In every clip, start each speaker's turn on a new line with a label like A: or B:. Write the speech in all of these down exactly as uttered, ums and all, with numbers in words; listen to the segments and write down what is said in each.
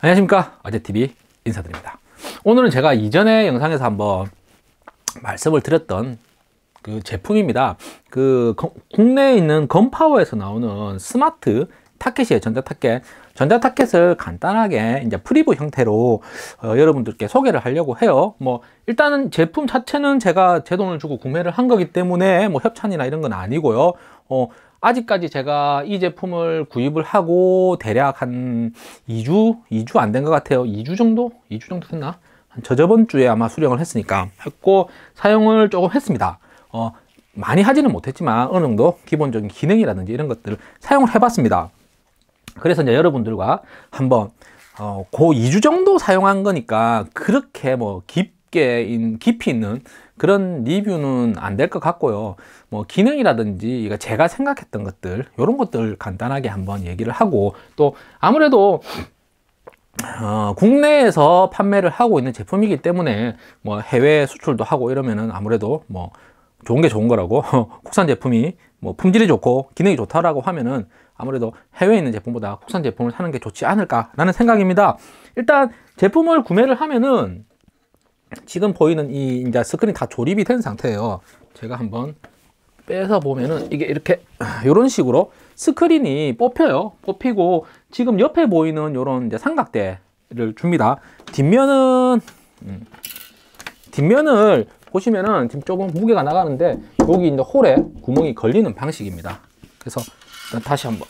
A: 안녕하십니까, 어제티비 인사드립니다. 오늘은 제가 이전에 영상에서 한번 말씀을 드렸던 그 제품입니다. 그 거, 국내에 있는 건파워에서 나오는 스마트 타켓이에요. 전자타켓. 전자타켓을 간단하게 이제 프리뷰 형태로 어, 여러분들께 소개를 하려고 해요. 뭐 일단은 제품 자체는 제가 제 돈을 주고 구매를 한 거기 때문에 뭐 협찬이나 이런 건 아니고요. 어, 아직까지 제가 이 제품을 구입을 하고 대략 한 이 주, 이 주 안 된 것 같아요. 이 주 정도? 이 주 정도 됐나? 한 저저번 주에 아마 수령을 했으니까 했고 사용을 조금 했습니다. 어, 많이 하지는 못했지만 어느 정도 기본적인 기능이라든지 이런 것들을 사용을 해봤습니다. 그래서 이제 여러분들과 한번 어, 그 이 주 정도 사용한 거니까 그렇게 뭐 깊게 인, 깊이 있는 그런 리뷰는 안 될 것 같고요. 뭐 기능이라든지 제가 생각했던 것들 이런 것들 간단하게 한번 얘기를 하고, 또 아무래도 어, 국내에서 판매를 하고 있는 제품이기 때문에 뭐 해외 수출도 하고 이러면은 아무래도 뭐 좋은 게 좋은 거라고 국산 제품이 뭐 품질이 좋고 기능이 좋다라고 하면은 아무래도 해외에 있는 제품보다 국산 제품을 사는 게 좋지 않을까라는 생각입니다. 일단 제품을 구매를 하면은 지금 보이는 이 이제 스크린 다 조립이 된 상태예요. 제가 한번 빼서 보면은 이게 이렇게 이런 식으로 스크린이 뽑혀요. 뽑히고 지금 옆에 보이는 이런 이제 삼각대를 줍니다. 뒷면은 음, 뒷면을 보시면은 지금 조금 무게가 나가는데 여기 이제 홀에 구멍이 걸리는 방식입니다. 그래서 일단 다시 한번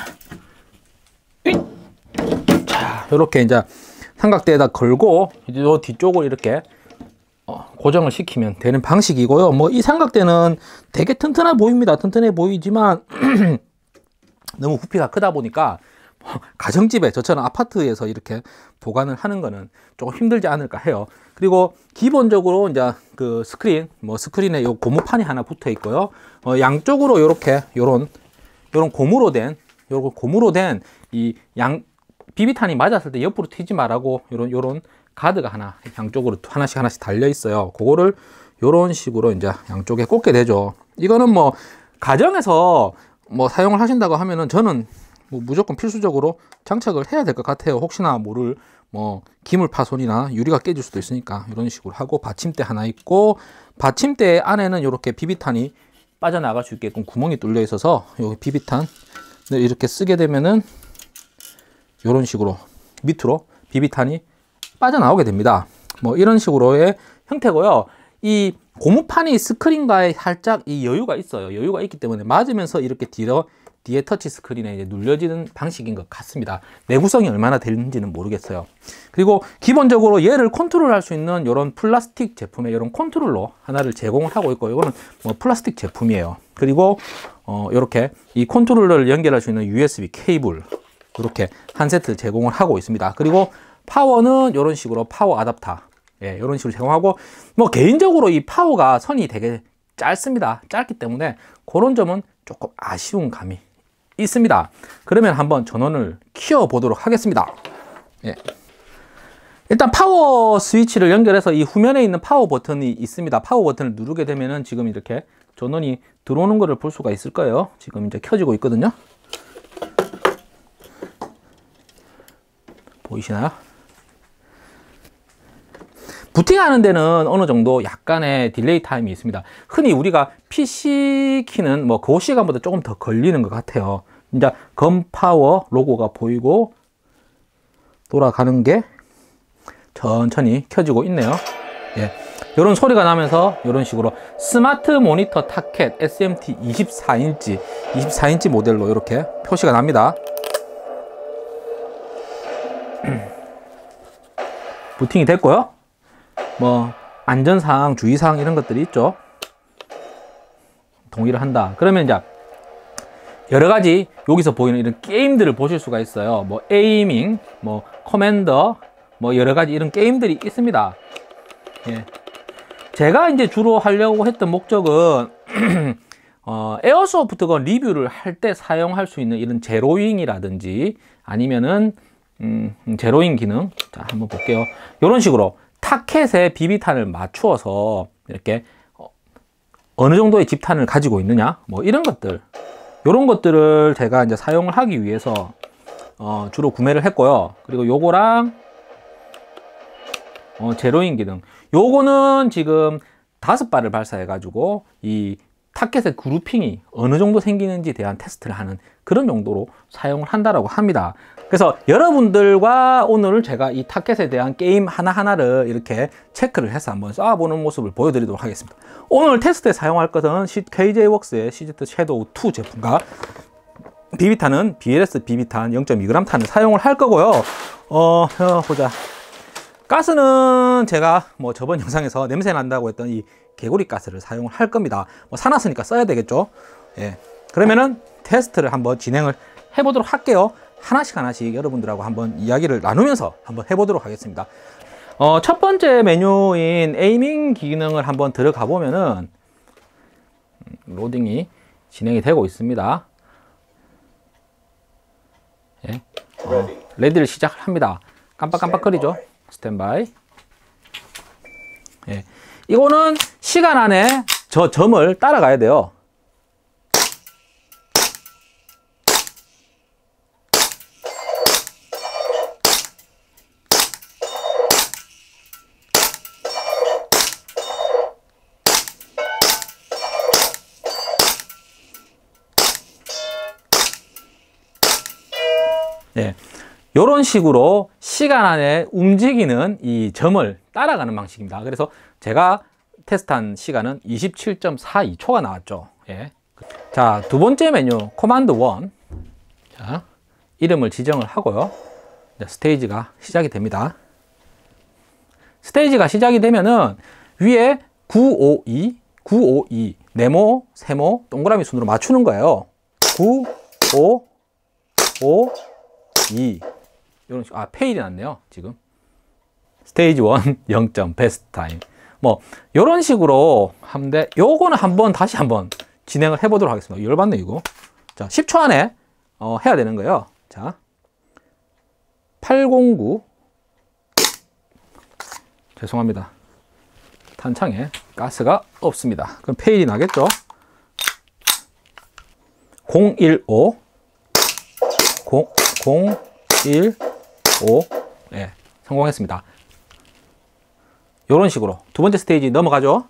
A: 자 이렇게 이제 삼각대에다 걸고 이제 요 뒤쪽을 이렇게 어, 고정을 시키면 되는 방식이고요. 뭐 이 삼각대는 되게 튼튼해 보입니다. 튼튼해 보이지만 너무 부피가 크다 보니까 가정집에 저처럼 아파트에서 이렇게 보관을 하는 거는 조금 힘들지 않을까 해요. 그리고 기본적으로 이제 그 스크린, 뭐 스크린에 요 고무판이 하나 붙어 있고요. 어, 양쪽으로 이렇게 요런 요런 고무로 된 요런 고무로 된 이 양 비비탄이 맞았을 때 옆으로 튀지 말라고 요런 요런 가드가 하나 양쪽으로 하나씩 하나씩 달려 있어요. 그거를 요런 식으로 이제 양쪽에 꽂게 되죠. 이거는 뭐 가정에서 뭐 사용을 하신다고 하면은 저는 뭐 무조건 필수적으로 장착을 해야 될 것 같아요. 혹시나 모를 뭐 기물 파손이나 유리가 깨질 수도 있으니까 이런 식으로 하고, 받침대 하나 있고 받침대 안에는 이렇게 비비탄이 빠져나갈 수 있게끔 구멍이 뚫려 있어서 여기 비비탄을 이렇게 쓰게 되면은 이런 식으로 밑으로 비비탄이 빠져나오게 됩니다. 뭐 이런 식으로의 형태고요. 이 고무판이 스크린과의 살짝 이 여유가 있어요. 여유가 있기 때문에 맞으면서 이렇게 뒤로 뒤에 터치 스크린에 이제 눌려지는 방식인 것 같습니다. 내구성이 얼마나 되는지는 모르겠어요. 그리고 기본적으로 얘를 컨트롤할 수 있는 이런 플라스틱 제품의 이런 컨트롤러 하나를 제공을 하고 있고, 이거는 뭐 플라스틱 제품이에요. 그리고 어 이렇게 이 컨트롤러를 연결할 수 있는 유에스비 케이블 이렇게 한 세트 제공을 하고 있습니다. 그리고 파워는 이런 식으로 파워 아답터, 예, 이런 식으로 제공하고, 뭐 개인적으로 이 파워가 선이 되게 짧습니다. 짧기 때문에 그런 점은 조금 아쉬운 감이 있습니다. 그러면 한번 전원을 키워 보도록 하겠습니다. 예. 일단 파워 스위치를 연결해서 이 후면에 있는 파워 버튼이 있습니다. 파워 버튼을 누르게 되면은 지금 이렇게 전원이 들어오는 것을 볼 수가 있을 거예요. 지금 이제 켜지고 있거든요. 보이시나요? 부팅하는 데는 어느 정도 약간의 딜레이 타임이 있습니다. 흔히 우리가 피씨 키는 뭐 그 시간보다 조금 더 걸리는 것 같아요. 이제 건파워 로고가 보이고 돌아가는 게 천천히 켜지고 있네요. 예. 이런 소리가 나면서 이런 식으로 스마트 모니터 타켓 에스엠티 이십사 인치 이십사 인치 모델로 이렇게 표시가 납니다. 부팅이 됐고요. 뭐 안전사항, 주의사항 이런 것들이 있죠. 동의를 한다. 그러면 이제 여러 가지 여기서 보이는 이런 게임들을 보실 수가 있어요. 뭐 에이밍, 뭐 커맨더, 뭐 여러 가지 이런 게임들이 있습니다. 예. 제가 이제 주로 하려고 했던 목적은 어, 에어소프트건 리뷰를 할 때 사용할 수 있는 이런 제로잉이라든지 아니면은 음, 제로잉 기능. 자, 한번 볼게요. 이런 식으로 타켓에 비비탄을 맞추어서 이렇게 어느 정도의 집탄을 가지고 있느냐, 뭐 이런 것들, 이런 것들을 제가 이제 사용을 하기 위해서 어, 주로 구매를 했고요. 그리고 요거랑 어, 제로인 기능. 요거는 지금 다섯 발을 발사해 가지고 이 타켓의 그루핑이 어느 정도 생기는지 대한 테스트를 하는 그런 용도로 사용을 한다라고 합니다. 그래서 여러분들과 오늘 제가 이 타켓에 대한 게임 하나하나를 이렇게 체크를 해서 한번 쏴보는 모습을 보여드리도록 하겠습니다. 오늘 테스트에 사용할 것은 케이제이웍스의 씨제트 섀도우 투 제품과 비비탄은 비엘에스 비비탄 영 점 이 그램 탄을 사용을 할 거고요. 어, 어 보자. 가스는 제가 뭐 저번 영상에서 냄새 난다고 했던 이 개구리 가스를 사용을 할 겁니다. 뭐 사놨으니까 써야 되겠죠. 예. 그러면은 테스트를 한번 진행을 해보도록 할게요. 하나씩 하나씩 여러분들하고 한번 이야기를 나누면서 한번 해보도록 하겠습니다. 어, 첫 번째 메뉴인 에이밍 기능을 한번 들어가 보면은 로딩이 진행이 되고 있습니다. 예. 어, 레디를 시작합니다. 깜빡깜빡거리죠. 스탠바이. 예. 이거는 시간 안에 저 점을 따라가야 돼요. 예. 이런 식으로 시간 안에 움직이는 이 점을 따라가는 방식입니다. 그래서 제가 테스트한 시간은 이십칠 점 사이 초가 나왔죠. 예. 자, 두 번째 메뉴 코만드 일. 자, 이름을 지정을 하고요. 스테이지가 시작이 됩니다. 스테이지가 시작이 되면은 위에 구오이, 구오이 네모, 세모, 동그라미 순으로 맞추는 거예요. 구, 오, 오, 이 이런 식으로. 아, 페일이 났네요 지금. 스테이지 일 영 점 베스트 타임 뭐 이런 식으로 하는데, 요거는 한번 다시 한번 진행을 해 보도록 하겠습니다. 열받네 이거. 자, 십 초 안에 어, 해야 되는 거예요. 자, 팔공구. 죄송합니다, 탄창에 가스가 없습니다. 그럼 페일이 나겠죠. 공일오 공일오. 네, 성공했습니다. 이런 식으로 두 번째 스테이지 넘어가죠.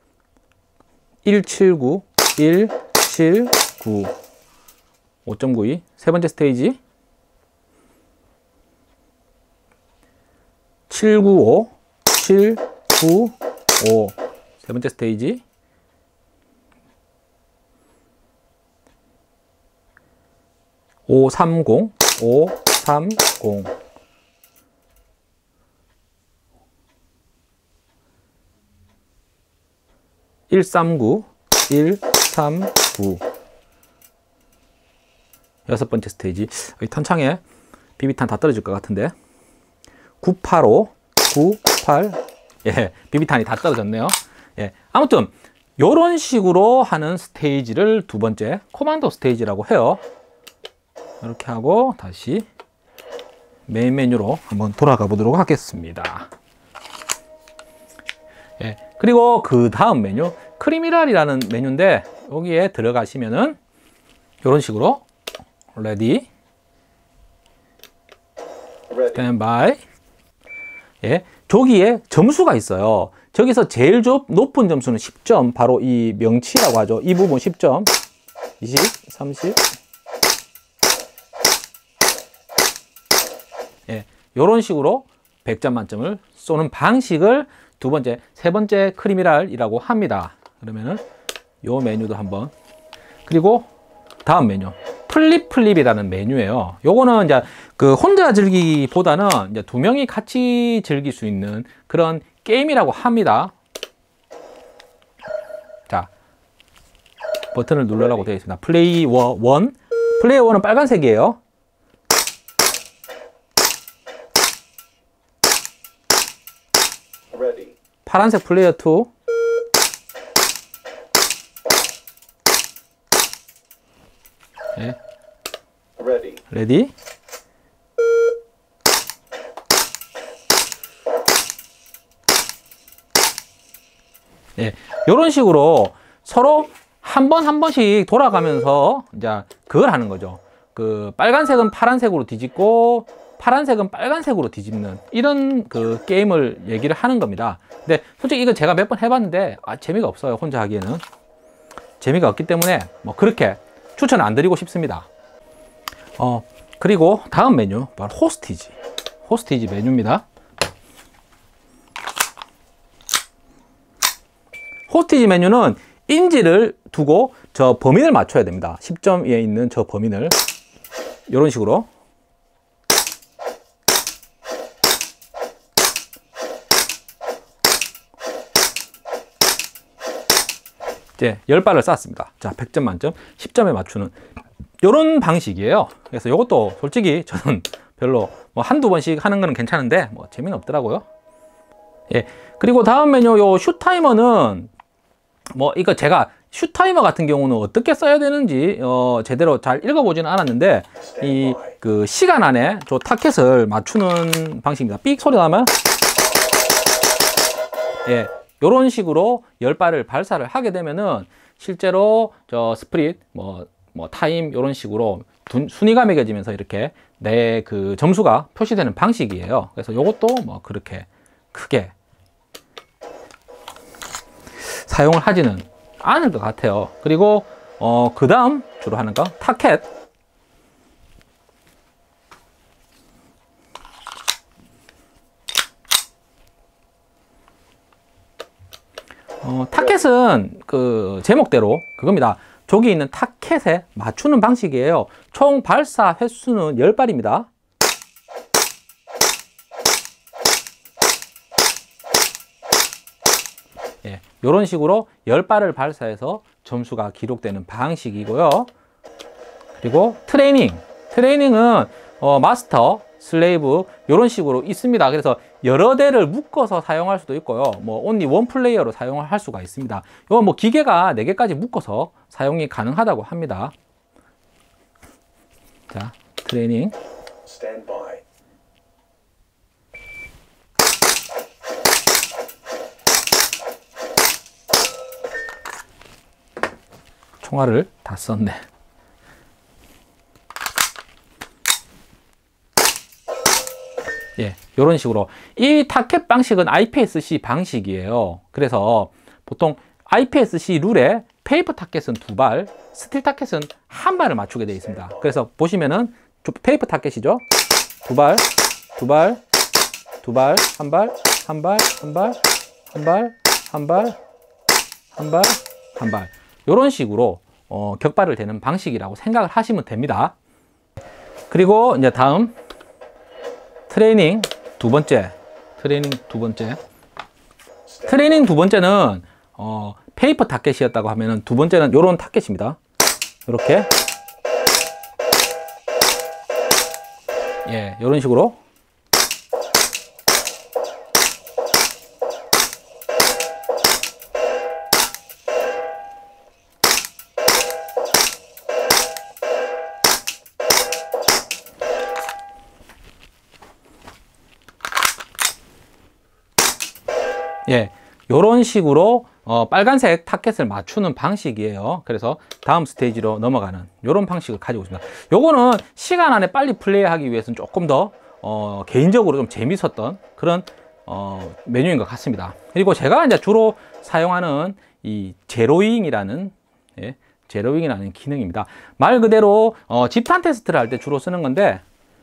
A: 일칠구 일칠구 오 점 구이. 세 번째 스테이지 칠구오 칠구오. 세 번째 스테이지 오삼공 오삼공. 일삼구 일삼구. 여섯 번째 스테이지. 여기 탄창에 비비탄 다 떨어질 것 같은데. 구팔오 구팔. 예, 비비탄이 다 떨어졌네요. 예, 아무튼 요런 식으로 하는 스테이지를 두 번째 코만도 스테이지라고 해요. 이렇게 하고 다시 메인 메뉴로 한번 돌아가 보도록 하겠습니다. 예, 그리고 그 다음 메뉴 크리미널이라는 메뉴인데, 여기에 들어가시면은 이런 식으로 레디 스탠바이. 예, 저기에 점수가 있어요. 저기서 제일 높은 점수는 십 점, 바로 이 명치라고 하죠. 이 부분 십 점, 이십, 삼십. 예, 이런 식으로 백 점 만점을 쏘는 방식을 두 번째, 세 번째 크리미널이라고 합니다. 그러면은 요 메뉴도 한번. 그리고 다음 메뉴 플립 플립이라는 메뉴예요. 요거는 이제 그 혼자 즐기기보다는 이제 두 명이 같이 즐길 수 있는 그런 게임이라고 합니다. 자, 버튼을 누르라고 되어 있습니다. 플레이 원. 플레이 원은 빨간색이에요. 파란색 플레이어 투. 네. 레디. 네, 이런 식으로 서로 한 번 한 번씩 돌아가면서 이제 그걸 하는 거죠. 그 빨간색은 파란색으로 뒤집고 파란색은 빨간색으로 뒤집는 이런 그 게임을 얘기를 하는 겁니다. 근데 솔직히 이거 제가 몇 번 해봤는데 아, 재미가 없어요. 혼자 하기에는 재미가 없기 때문에 뭐 그렇게 추천 안 드리고 싶습니다. 어 그리고 다음 메뉴 바로 호스티지. 호스티지 메뉴입니다. 호스티지 메뉴는 인지를 두고 저 범인을 맞춰야 됩니다. 십 점 위에 있는 저 범인을 이런 식으로 이제 십 발을 쐈습니다. 자, 백 점 만점, 십 점에 맞추는 이런 방식이에요. 그래서 이것도 솔직히 저는 별로 뭐 한두 번씩 하는 거는 괜찮은데 뭐 재미는 없더라고요. 예. 그리고 다음 메뉴 요 슛타이머는 뭐 이거 제가 슛타이머 같은 경우는 어떻게 써야 되는지 어 제대로 잘 읽어보지는 않았는데 이 그 시간 안에 저 타켓을 맞추는 방식입니다. 삑 소리 나면 예. 요런 식으로 십 발을 발사를 하게 되면은 실제로 저 스프릿 뭐, 뭐 타임 요런 식으로 순위가 매겨지면서 이렇게 내 그 점수가 표시되는 방식이에요. 그래서 요것도 뭐 그렇게 크게 사용을 하지는 않을 것 같아요. 그리고 어, 그 다음 주로 하는 거 타켓. 어, 타켓은 그 제목대로 그겁니다. 저기 있는 타켓에 맞추는 방식이에요. 총 발사 횟수는 십 발입니다. 예, 이런 식으로 십 발을 발사해서 점수가 기록되는 방식이고요. 그리고 트레이닝. 트레이닝은 어, 마스터, 슬레이브 이런 식으로 있습니다. 그래서 여러 대를 묶어서 사용할 수도 있고요. 뭐 온리 원 플레이어로 사용을 할 수가 있습니다. 이건 뭐 기계가 네 개까지 묶어서 사용이 가능하다고 합니다. 자, 트레이닝. 총알을 다 썼네. 예, 이런 식으로 이 타켓 방식은 아이피에스씨 방식이에요. 그래서 보통 아이피에스씨 룰에 페이퍼 타켓은 두 발, 스틸 타켓은 한 발을 맞추게 되어 있습니다. 그래서 보시면은 페이퍼 타켓이죠. 두 발, 두 발, 두 발, 한 발, 한 발, 한 발, 한 발, 한 발, 한 발, 한 발. 이런 식으로 어, 격발을 되는 방식이라고 생각을 하시면 됩니다. 그리고 이제 다음 트레이닝 두 번째. 트레이닝 두 번째. 트레이닝 두 번째는 어, 페이퍼 타켓이었다고 하면은 두 번째는 요런 타켓입니다. 이렇게 예, 요런 식으로 예, 요런 식으로 어, 빨간색 타켓을 맞추는 방식이에요. 그래서 다음 스테이지로 넘어가는 요런 방식을 가지고 있습니다. 요거는 시간 안에 빨리 플레이하기 위해서는 조금 더 어, 개인적으로 좀 재밌었던 그런 어, 메뉴인 것 같습니다. 그리고 제가 이제 주로 사용하는 이 제로잉이라는 예, 제로잉이라는 기능입니다. 말 그대로 어, 집탄 테스트를 할 때 주로 쓰는 건데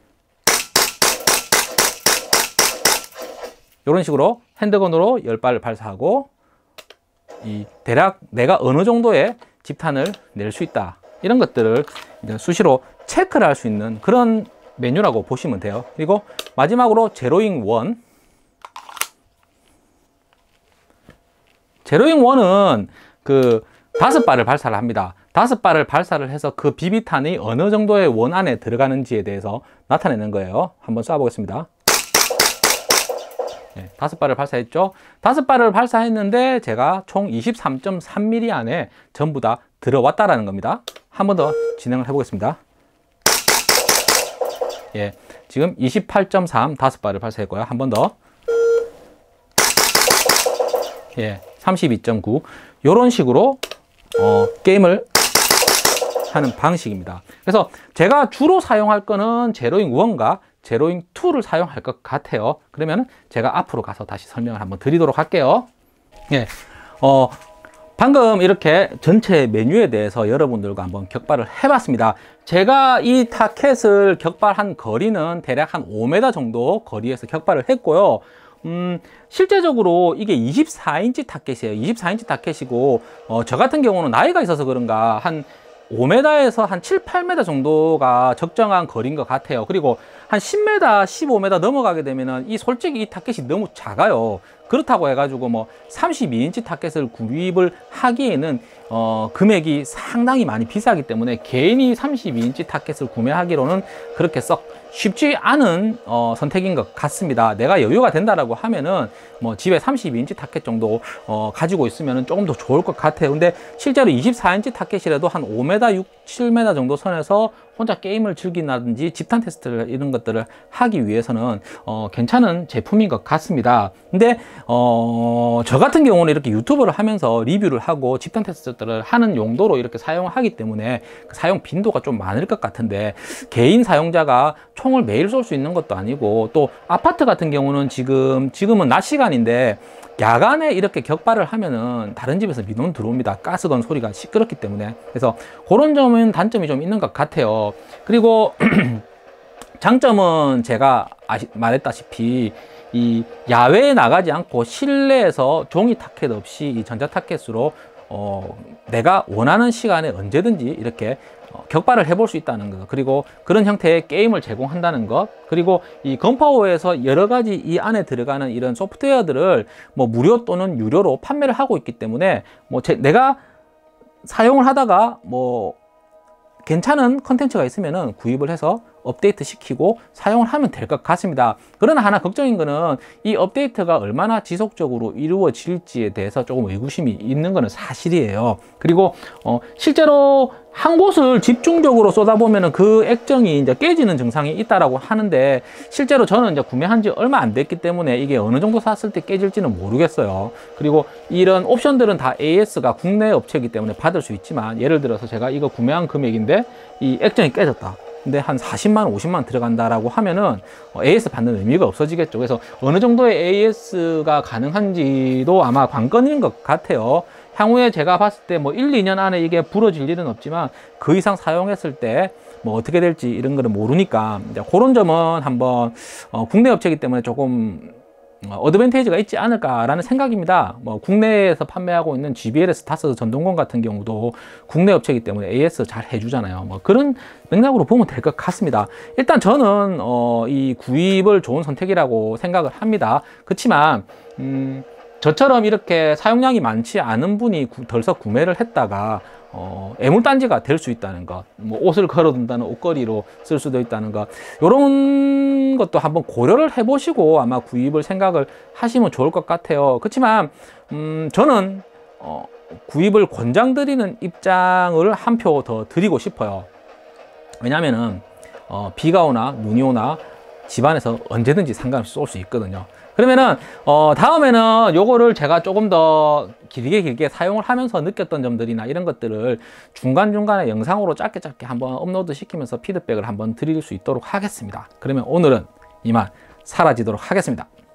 A: 이런 식으로 핸드건으로 십 발을 발사하고 이 대략 내가 어느 정도의 집탄을 낼 수 있다 이런 것들을 이제 수시로 체크를 할 수 있는 그런 메뉴라고 보시면 돼요. 그리고 마지막으로 제로잉 원. 제로잉 원은 그 다섯 발을 발사를 합니다. 다섯 발을 발사를 해서 그 비비탄이 어느 정도의 원 안에 들어가는지에 대해서 나타내는 거예요. 한번 쏴보겠습니다. 네, 다섯 발을 발사했죠. 다섯 발을 발사했는데 제가 총 이십삼 점 삼 밀리미터 안에 전부 다 들어왔다라는 겁니다. 한 번 더 진행을 해보겠습니다. 예, 지금 이십팔 점 삼 다섯 발을 발사했고요. 한 번 더. 예, 삼십이 점 구. 요런 식으로 어, 게임을 하는 방식입니다. 그래서 제가 주로 사용할 거는 제로잉 일과 제로잉 이를 사용할 것 같아요. 그러면 제가 앞으로 가서 다시 설명을 한번 드리도록 할게요. 예, 어, 방금 이렇게 전체 메뉴에 대해서 여러분들과 한번 격발을 해봤습니다. 제가 이 타켓을 격발한 거리는 대략 한 오 미터 정도 거리에서 격발을 했고요. 음, 실제적으로 이게 이십사 인치 타켓이에요. 이십사 인치 타켓이고, 어, 저 같은 경우는 나이가 있어서 그런가 한 오 미터에서 한 칠, 팔 미터 정도가 적정한 거리인 것 같아요. 그리고 한 십 미터, 십오 미터 넘어가게 되면은 이 솔직히 이 타켓이 너무 작아요. 그렇다고 해가지고 뭐 삼십이 인치 타켓을 구입을 하기에는 어, 금액이 상당히 많이 비싸기 때문에 개인이 삼십이 인치 타켓을 구매하기로는 그렇게 썩 쉽지 않은 어, 선택인 것 같습니다. 내가 여유가 된다라고 하면은 뭐 집에 삼십이 인치 타켓 정도 어, 가지고 있으면 조금 더 좋을 것 같아요. 근데 실제로 이십사 인치 타켓이라도 한 오 미터, 육, 칠 미터 정도 선에서 혼자 게임을 즐긴다든지 집탄 테스트를 이런 것들을 하기 위해서는 어, 괜찮은 제품인 것 같습니다. 근데 어, 저 같은 경우는 이렇게 유튜브를 하면서 리뷰를 하고 집탄 테스트를 하는 용도로 이렇게 사용을 하기 때문에 그 사용 빈도가 좀 많을 것 같은데, 개인 사용자가 총을 매일 쏠 수 있는 것도 아니고, 또 아파트 같은 경우는 지금 지금은 낮 시간인데 야간에 이렇게 격발을 하면은 다른 집에서 민원 들어옵니다. 가스건 소리가 시끄럽기 때문에. 그래서 그런 점은 단점이 좀 있는 것 같아요. 그리고 장점은 제가 아시, 말했다시피 이 야외에 나가지 않고 실내에서 종이 타켓 없이 이 전자 타켓으로 어, 내가 원하는 시간에 언제든지 이렇게 어, 격발을 해볼 수 있다는 것, 그리고 그런 형태의 게임을 제공한다는 것, 그리고 이 건파워에서 여러 가지 이 안에 들어가는 이런 소프트웨어들을 뭐 무료 또는 유료로 판매를 하고 있기 때문에 뭐 제, 내가 사용을 하다가 뭐 괜찮은 컨텐츠가 있으면은 구입을 해서 업데이트 시키고 사용을 하면 될 것 같습니다. 그러나 하나 걱정인 거는 이 업데이트가 얼마나 지속적으로 이루어질지에 대해서 조금 의구심이 있는 거는 사실이에요. 그리고 어, 실제로 한 곳을 집중적으로 쏟아보면은 그 액정이 이제 깨지는 증상이 있다라고 하는데, 실제로 저는 이제 구매한 지 얼마 안 됐기 때문에 이게 어느 정도 샀을 때 깨질지는 모르겠어요. 그리고 이런 옵션들은 다 에이에스가 국내 업체이기 때문에 받을 수 있지만, 예를 들어서 제가 이거 구매한 금액인데 이 액정이 깨졌다. 근데 한 사십만 원, 오십만 원 들어간다라고 하면은 에이에스 받는 의미가 없어지겠죠. 그래서 어느 정도의 에이에스가 가능한지도 아마 관건인 것 같아요. 향후에 제가 봤을 때 뭐 일, 이 년 안에 이게 부러질 일은 없지만 그 이상 사용했을 때 뭐 어떻게 될지 이런 거는 모르니까, 이제 그런 점은 한번 어, 국내 업체이기 때문에 조금 어, 어드밴티지가 있지 않을까라는 생각입니다. 뭐 국내에서 판매하고 있는 지비엘 스타스 전동건 같은 경우도 국내 업체이기 때문에 에이에스 잘 해주잖아요. 뭐 그런 맥락으로 보면 될 것 같습니다. 일단 저는 어, 이 구입을 좋은 선택이라고 생각을 합니다. 그렇지만 음, 저처럼 이렇게 사용량이 많지 않은 분이 구, 덜썩 구매를 했다가 어, 애물단지가 될 수 있다는 것, 뭐 옷을 걸어둔다는 옷걸이로 쓸 수도 있다는 것, 이런 것도 한번 고려를 해보시고 아마 구입을 생각을 하시면 좋을 것 같아요. 그렇지만 음, 저는 어, 구입을 권장드리는 입장을 한 표 더 드리고 싶어요. 왜냐면은 어, 비가 오나 눈이 오나 집안에서 언제든지 상관없이 쏠 수 있거든요. 그러면은 어 다음에는 요거를 제가 조금 더 길게 길게 사용을 하면서 느꼈던 점들이나 이런 것들을 중간중간에 영상으로 짧게 짧게 한번 업로드 시키면서 피드백을 한번 드릴 수 있도록 하겠습니다. 그러면 오늘은 이만 사라지도록 하겠습니다.